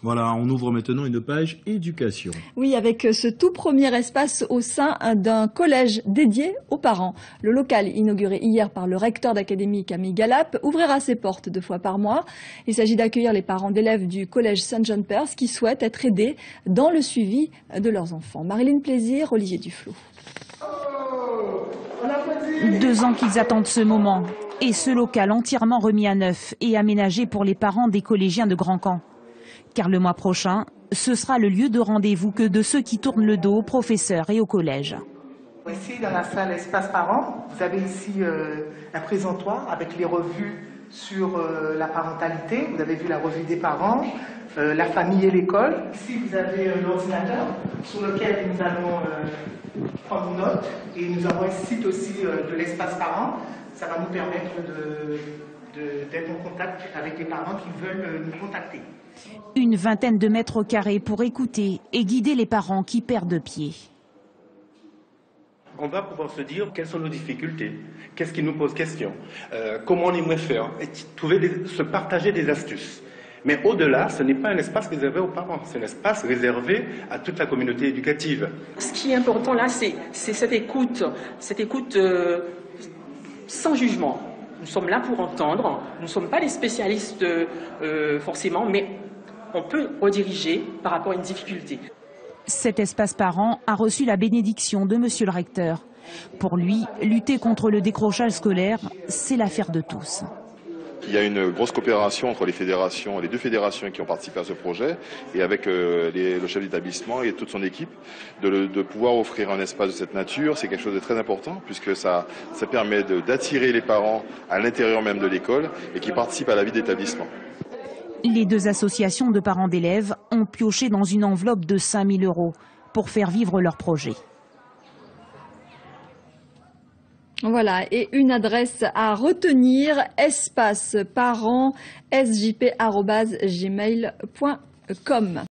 Voilà, on ouvre maintenant une page éducation. Oui, avec ce tout premier espace au sein d'un collège dédié aux parents. Le local, inauguré hier par le recteur d'académie Camille Galap, ouvrira ses portes 2 fois par mois. Il s'agit d'accueillir les parents d'élèves du collège Saint-John-Perse qui souhaitent être aidés dans le suivi de leurs enfants. Marilyn Plaisir, Olivier Duflot. 2 ans qu'ils attendent ce moment. Et ce local entièrement remis à neuf et aménagé pour les parents des collégiens de Grand Camp. Car le mois prochain, ce sera le lieu de rendez-vous que de ceux qui tournent le dos aux professeurs et au collège. Ici, dans la salle Espace Parents, vous avez ici un présentoir avec les revues sur la parentalité. Vous avez vu la revue des parents, la famille et l'école. Ici, vous avez l'ordinateur sur lequel nous allons prendre note. Et nous avons un site aussi de l'Espace Parents. Ça va nous permettre d'être en contact avec les parents qui veulent nous contacter. Une vingtaine de mètres carrés pour écouter et guider les parents qui perdent pied. On va pouvoir se dire quelles sont nos difficultés, qu'est-ce qui nous pose question, comment on aimerait faire, et se partager des astuces. Mais au-delà, ce n'est pas un espace réservé aux parents, c'est un espace réservé à toute la communauté éducative. Ce qui est important là, c'est cette écoute sans jugement. Nous sommes là pour entendre, nous ne sommes pas les spécialistes forcément, mais on peut rediriger par rapport à une difficulté. Cet espace parent a reçu la bénédiction de monsieur le recteur. Pour lui, lutter contre le décrochage scolaire, c'est l'affaire de tous. Il y a une grosse coopération entre les 2 fédérations qui ont participé à ce projet et avec le chef d'établissement et toute son équipe de pouvoir offrir un espace de cette nature. C'est quelque chose de très important puisque ça permet d'attirer les parents à l'intérieur même de l'école et qui participent à la vie d'établissement. Les 2 associations de parents d'élèves ont pioché dans une enveloppe de 5 000 € pour faire vivre leur projet. Voilà, et une adresse à retenir, espaceparents@sjp@gmail.com.